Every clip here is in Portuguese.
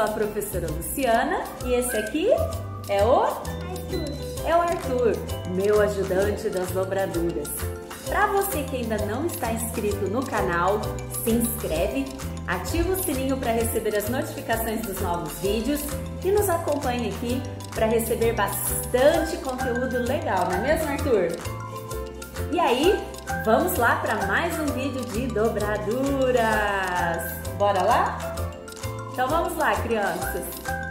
sou a professora Luciana e esse aqui é o Arthur, meu ajudante das dobraduras. Para você que ainda não está inscrito no canal, se inscreve, ativa o sininho para receber as notificações dos novos vídeos e nos acompanhe aqui para receber bastante conteúdo legal, não é mesmo, Arthur? E aí, vamos lá para mais um vídeo de dobraduras. Bora lá? Então vamos lá, crianças.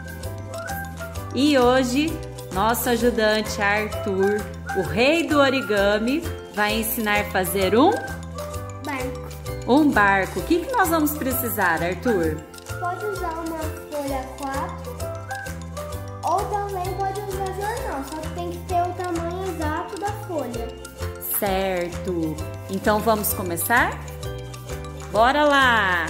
E hoje, nosso ajudante Arthur, o rei do origami, vai ensinar a fazer um barco. O que nós vamos precisar, Arthur? Pode usar uma folha 4 ou também pode usar jornal, só que tem que ter o tamanho exato da folha. Certo. Então vamos começar? Bora lá!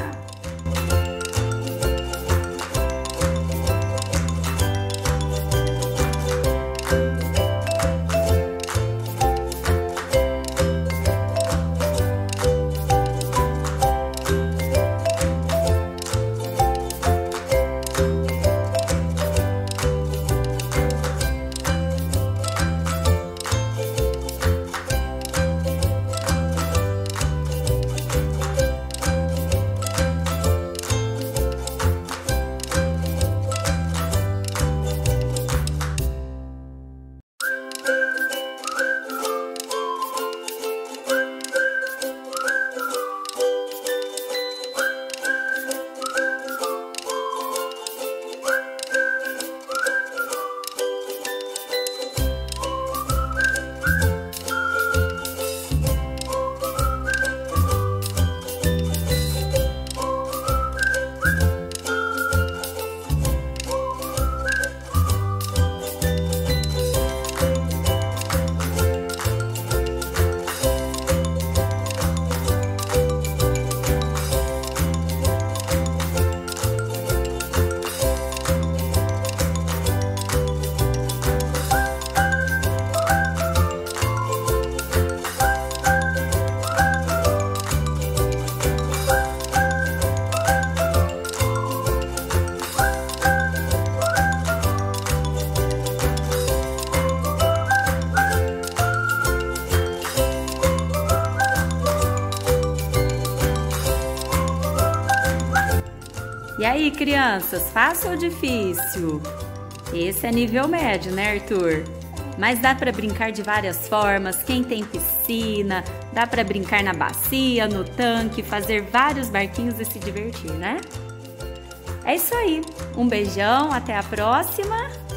E aí, crianças, fácil ou difícil? Esse é nível médio, né, Arthur? Mas dá para brincar de várias formas. Quem tem piscina, dá para brincar na bacia, no tanque, fazer vários barquinhos e se divertir, né? É isso aí. Um beijão, até a próxima.